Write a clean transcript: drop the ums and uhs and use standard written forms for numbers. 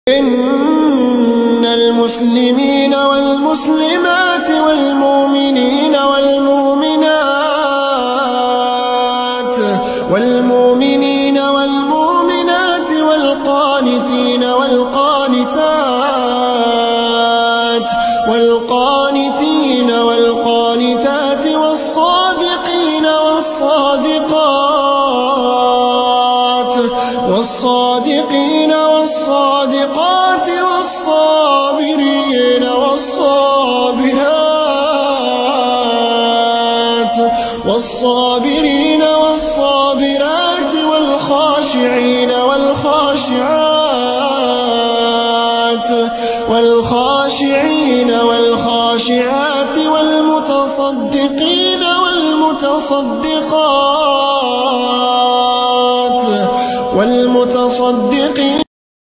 إن المسلمين والمسلمات والمؤمنين والمؤمنات والقانتين والقانتات والصادقين والصادقات والصابرين والصابرات والخاشعين والخاشعات والمتصدقين والمتصدقات